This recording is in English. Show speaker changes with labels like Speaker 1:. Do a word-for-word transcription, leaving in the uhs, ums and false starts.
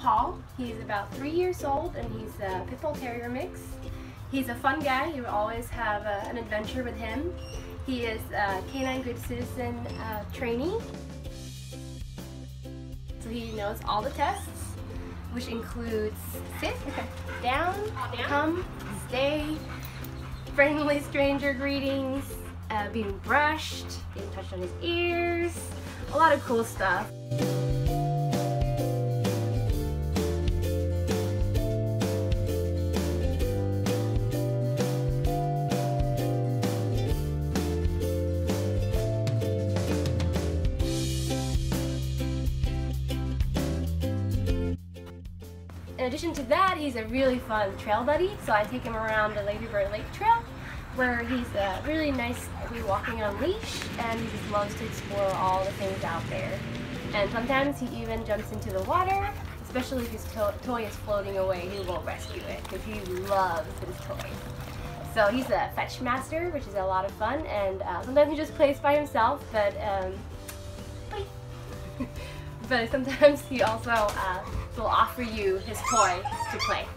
Speaker 1: Paul. He's about three years old and he's a Pit Bull Terrier mix. He's a fun guy. You will always have uh, an adventure with him. He is a Canine Good Citizen uh, trainee. So he knows all the tests, which includes sit, down, come, stay, friendly stranger greetings, uh, being brushed, being touched on his ears, a lot of cool stuff. In addition to that, he's a really fun trail buddy, so I take him around the Lady Bird Lake Trail, where he's uh, really nice to be walking on leash, and he just loves to explore all the things out there. And sometimes he even jumps into the water, especially if his to toy is floating away, he will rescue it, because he loves his toy. So he's a fetch master, which is a lot of fun, and uh, sometimes he just plays by himself, but um, but sometimes he also uh, will offer you his toy to play.